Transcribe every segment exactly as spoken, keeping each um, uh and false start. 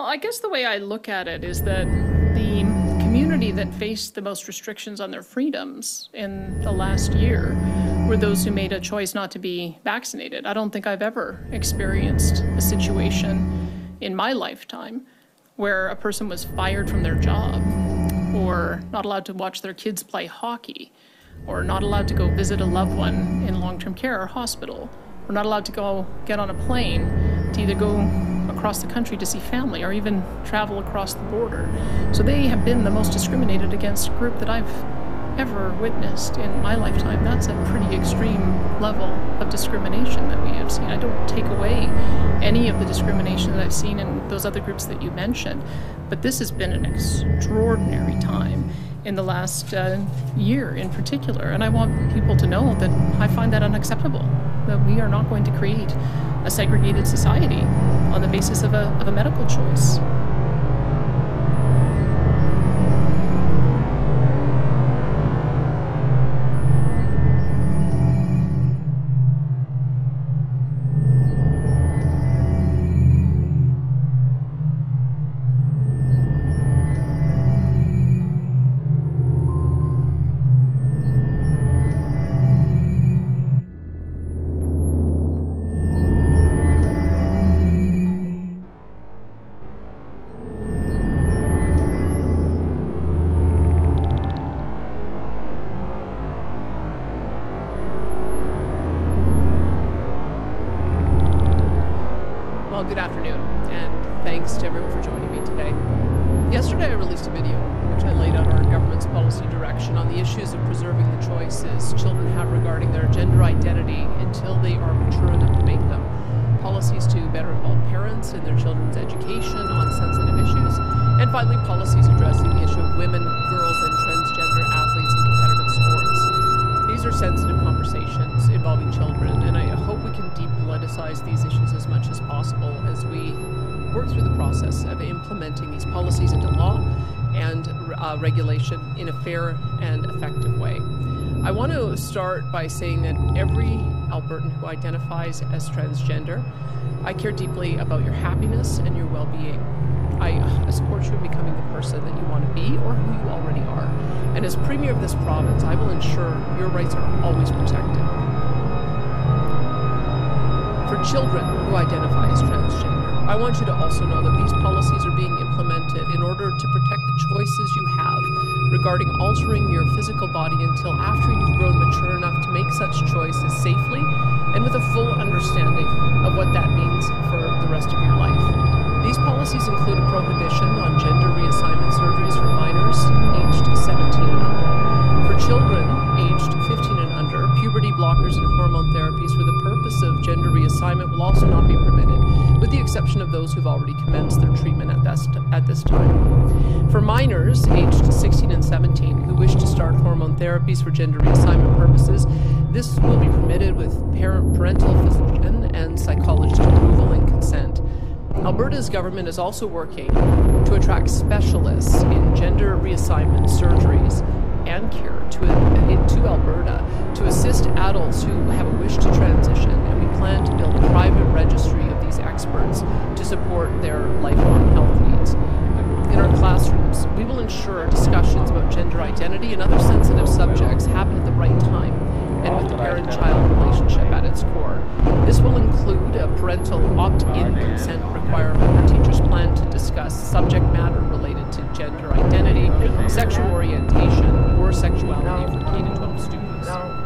I guess the way I look at it is that the community that faced the most restrictions on their freedoms in the last year were those who made a choice not to be vaccinated. I don't think I've ever experienced a situation in my lifetime where a person was fired from their job, or not allowed to watch their kids play hockey, or not allowed to go visit a loved one in long-term care or hospital, or not allowed to go get on a plane to either go across the country to see family or even travel across the border. So they have been the most discriminated against group that I've ever witnessed in my lifetime. That's a pretty extreme level of discrimination that we have seen. I don't take away any of the discrimination that I've seen in those other groups that you mentioned, but this has been an extraordinary time in the last uh, year in particular. And I want people to know that I find that unacceptable, that we are not going to create a segregated society on the basis of a, of a medical choice. Good afternoon, and thanks to everyone for joining me today. Yesterday I released a video in which I laid out our government's policy direction on the issues of preserving the choices children have regarding their gender identity until they are mature enough to make them. Policies to better involve parents in their children's education on sensitive issues, and finally policies addressing the issue of women, girls, and transgender athletes in competitive sports. These are sensitive conversations involving children, and I hope we can depoliticize these issues as much as possible as we work through the process of implementing these policies into law and uh, regulation in a fair and effective way. I want to start by saying that every Albertan who identifies as transgender, I care deeply about your happiness and your well-being. I support you in becoming the person that you want to be or who you already are. And as Premier of this province, I will ensure your rights are always protected. For children who identify as transgender, I want you to also know that these policies are being implemented in order to protect the choices you have regarding altering your physical body until after you've grown mature enough to make such choices safely and with a full understanding of what that means for the rest of your life. These policies include a prohibition on gender reassignment surgeries for minors aged seventeen and under. For children aged fifteen and under, puberty blockers and hormone therapies for the purpose of gender reassignment will also not be permitted, with the exception of those who've already commenced their treatment at this, at this time. For minors aged sixteen and seventeen who wish to start hormone therapies for gender reassignment purposes, this will be permitted with parent, parental physician and psychologist approval and consent. Alberta's government is also working to attract specialists in gender reassignment surgeries and care to, to Alberta to assist adults who have a wish to transition, and we plan to build a private registry of these experts to support their lifelong health needs. In our classrooms, we will ensure discussions about gender identity and other sensitive subjects happen at the right time and with the parent-child relationship at its core. This will include a parental opt-in consent requirement where teachers plan to discuss subject matter related to gender identity, sexual orientation, or sexuality for K to twelve students.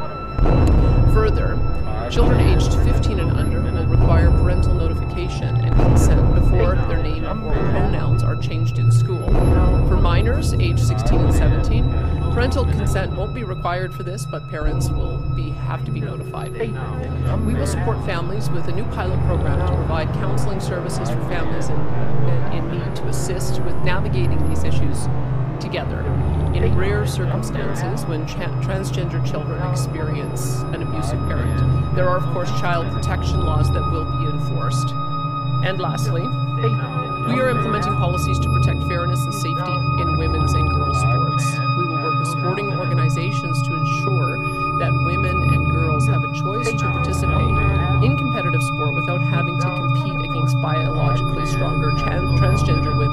Further, children aged fifteen and under will require parental notification and consent before their name or pronouns are changed in school. For minors aged sixteen and seventeen, parental consent won't be required for this, but parents will be have to be notified. We will support families with a new pilot program to provide counseling services for families in, in need to assist with navigating these issues together in rare circumstances when tra transgender children experience an abusive parent. There are, of course, child protection laws that will be enforced. And lastly, we are implementing policies to protect fairness and safety in women's and girls' sports. We will work with sporting organizations to ensure that women and girls have a choice to participate in competitive sport without having to compete against biologically stronger trans transgender women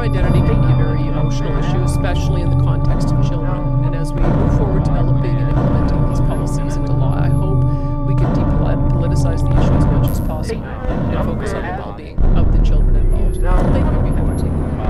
identity can be a very emotional issue, especially in the context of children. And as we move forward developing and implementing these policies into law, I hope we can depoliticize the issue as much as possible and focus on the well-being of the children involved. Thank you, Bertrand.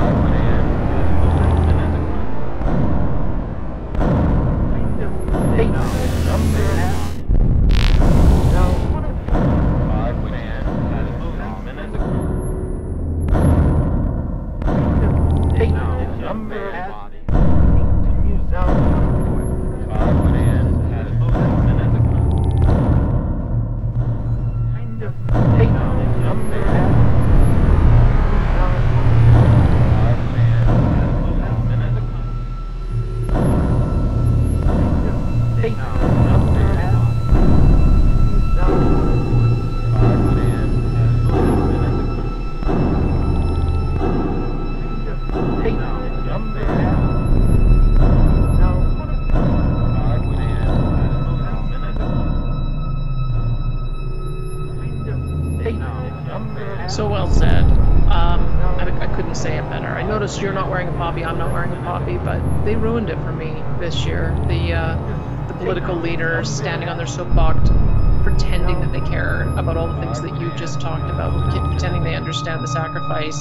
So well said. Um, I, I couldn't say it better. I noticed you're not wearing a poppy, I'm not wearing a poppy, but they ruined it for me this year. The, uh, the political leaders standing on their soapbox, pretending that they care about all the things that you just talked about, pretending they understand the sacrifice,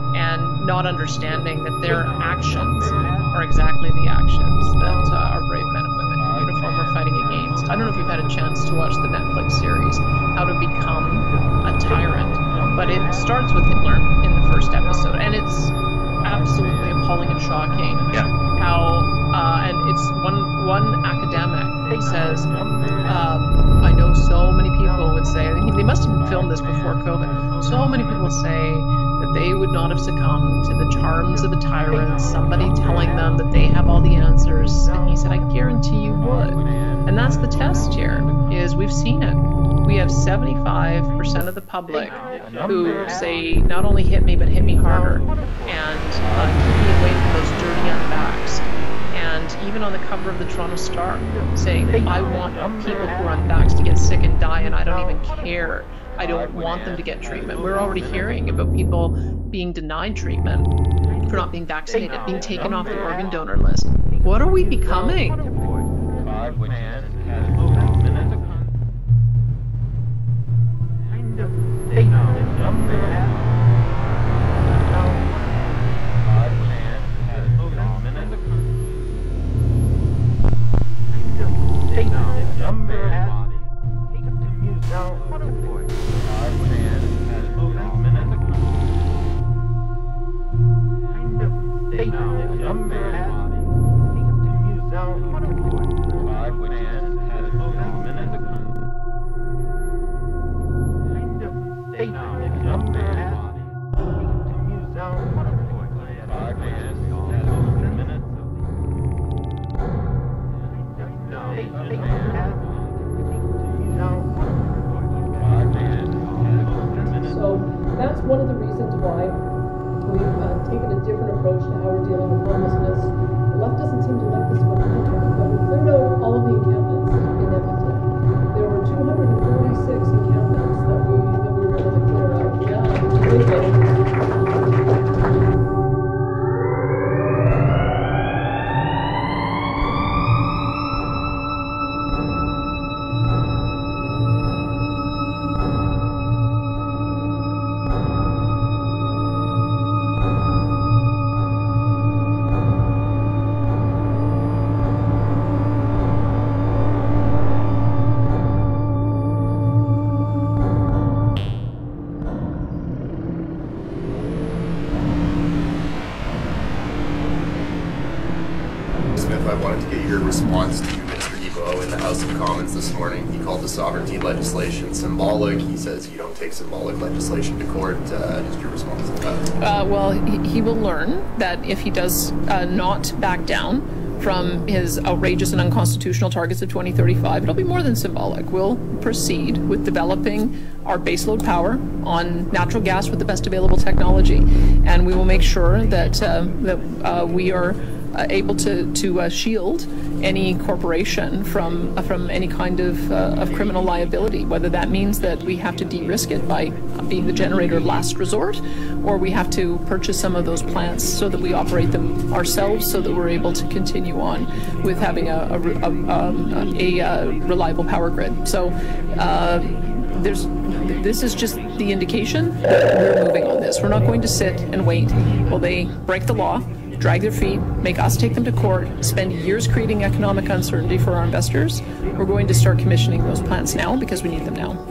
and not understanding that their actions are exactly the actions that uh, our brave men and women in uniform are fighting against. I don't know if you've had a chance to watch the Netflix series, How to Become a Tyrant, but it starts with Hitler in the first episode, and it's absolutely appalling and shocking. Yeah. How, uh, and it's one one academic says, um, I know so many people would say, they must have filmed this before COVID, so many people say that they would not have succumbed to the charms of a tyrant, somebody telling them that they have all the answers, and he said, I guarantee you would. And that's the test here, is we've seen it. We have seventy-five percent of the public who say, not only hit me, but hit me harder, and uh, keep me away from those dirty unvaxxed. And even on the cover of the Toronto Star, saying, I want people who are unvaxxed to get sick and die, and I don't even care. I don't want them to get treatment. We're already hearing about people being denied treatment for not being vaccinated, being taken off the organ donor list. What are we becoming? So that's one of the reasons why we've uh, taken a different approach to how we're dealing with homelessness. The left doesn't seem to like this one either, but we cleared out all of the encampments in Edmonton. There were two hundred forty-six encampments that we that we were able to clear out. Yeah, completely. I wanted to get your response to Mister Ebo in the House of Commons this morning. He called the sovereignty legislation symbolic. He says you don't take symbolic legislation to court. Uh, just your response to that. Uh, well, he, he will learn that if he does uh, not back down from his outrageous and unconstitutional targets of twenty thirty-five, it'll be more than symbolic. We'll proceed with developing our baseload power on natural gas with the best available technology, and we will make sure that uh, that uh, we are uh, able to to uh, shield any corporation from from any kind of, uh, of criminal liability, whether that means that we have to de-risk it by being the generator of last resort, or we have to purchase some of those plants so that we operate them ourselves so that we're able to continue on with having a, a, a, um, a, a reliable power grid. So uh, there's this is just the indication that we're moving on this. We're not going to sit and wait while they break the law, drag their feet, make us take them to court, spend years creating economic uncertainty for our investors. We're going to start commissioning those plants now because we need them now.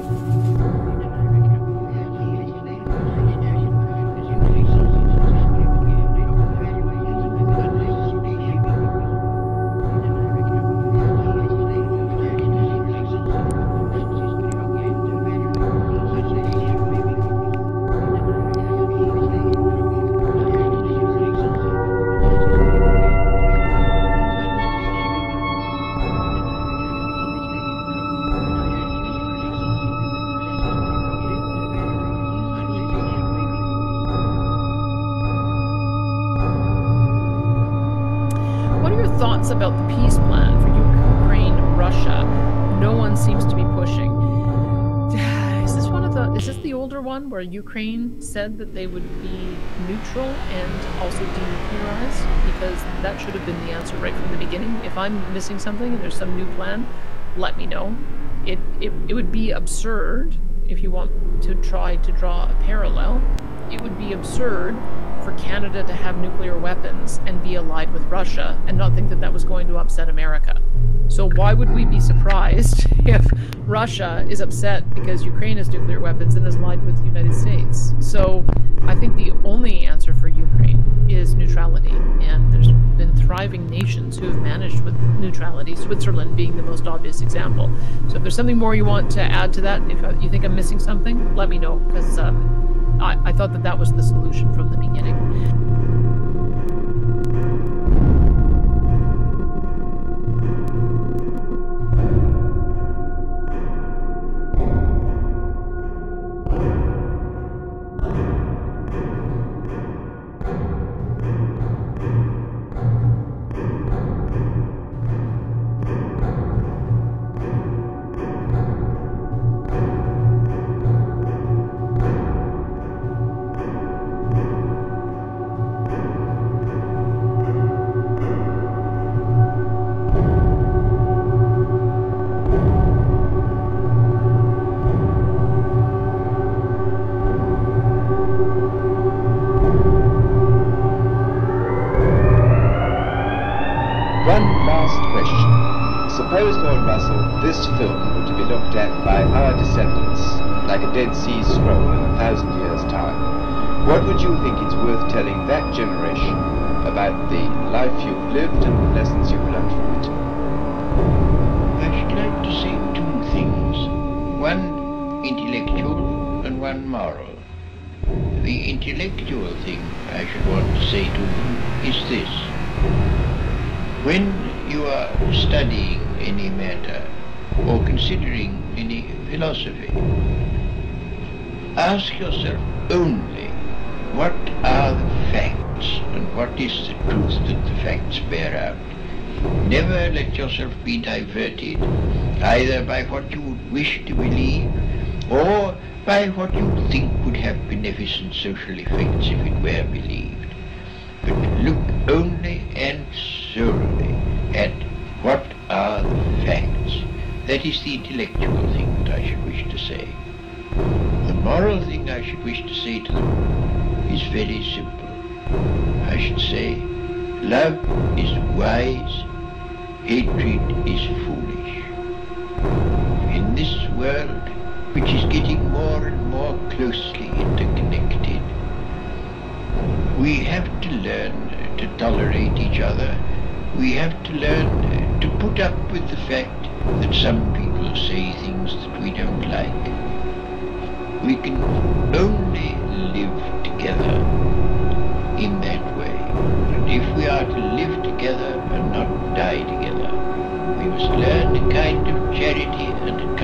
Thoughts about the peace plan for Ukraine, Russia? No one seems to be pushing. Is this one of the? Is this the older one where Ukraine said that they would be neutral and also denuclearize? Because that should have been the answer right from the beginning. If I'm missing something and there's some new plan, let me know. It it it would be absurd if you want to try to draw a parallel. It would be absurd for Canada to have nuclear weapons and be allied with Russia and not think that that was going to upset America. So why would we be surprised if Russia is upset because Ukraine has nuclear weapons and is allied with the United States? So I think the only answer for Ukraine is neutrality, and there's been thriving nations who have managed with neutrality, Switzerland being the most obvious example. So if there's something more you want to add to that, if you think I'm missing something, let me know, because um, I, I thought that that was the solution from the beginning. Suppose, Lord Russell, this film were to be looked at by our descendants, like a Dead Sea Scroll in a thousand years' time. What would you think it's worth telling that generation about the life you've lived and the lessons you've learned from it? I should like to say two things. One intellectual and one moral. The intellectual thing I should want to say to them is this. When you are studying any matter or considering any philosophy, ask yourself only what are the facts and what is the truth that the facts bear out. Never let yourself be diverted either by what you would wish to believe or by what you think would have beneficent social effects if it were believed. But look only and solely at what are the facts. That is the intellectual thing that I should wish to say. The moral thing I should wish to say to them is very simple. I should say, love is wise, hatred is foolish. In this world, which is getting more and more closely interconnected, we have to learn to tolerate each other. We have to learn to put up with the fact that some people say things that we don't like. We can only live together in that way. And if we are to live together and not die together, we must learn a kind of charity and a